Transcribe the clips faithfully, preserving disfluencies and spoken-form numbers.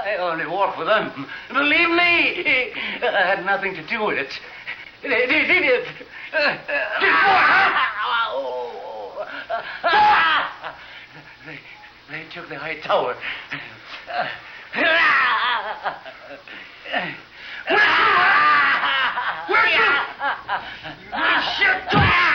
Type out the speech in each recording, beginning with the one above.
I only work for them. Believe me, I had nothing to do with it. Did it? Did what, huh? They, they took the high tower. Where'd you? Where'd you? Shit,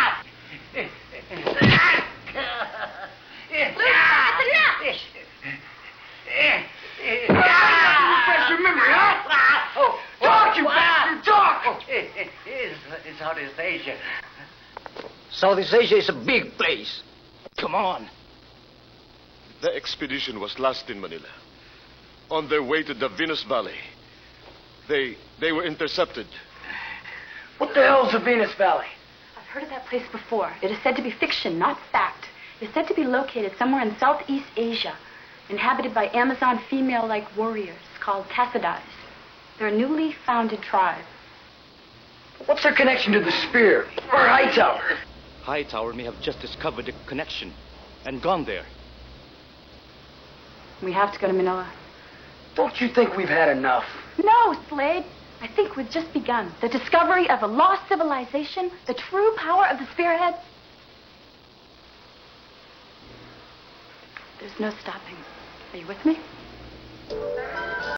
refresh your memory, huh? Talk, you bastard, talk! It's, it's Southeast Asia. Southeast Asia is a big place. Come on. The expedition was lost in Manila. On their way to the Venus Valley. They they were intercepted. What the hell's the Venus Valley? I've heard of that place before. It is said to be fiction, not fact. It is said to be located somewhere in Southeast Asia, inhabited by Amazon female-like warriors called Tassadais. They're a newly founded tribe. What's their connection to the Spear or Hightower? Hightower may have just discovered the connection and gone there. We have to go to Manila. Don't you think we've had enough? No, Slade. I think we've just begun. The discovery of a lost civilization, the true power of the spearhead. There's no stopping. Are you with me?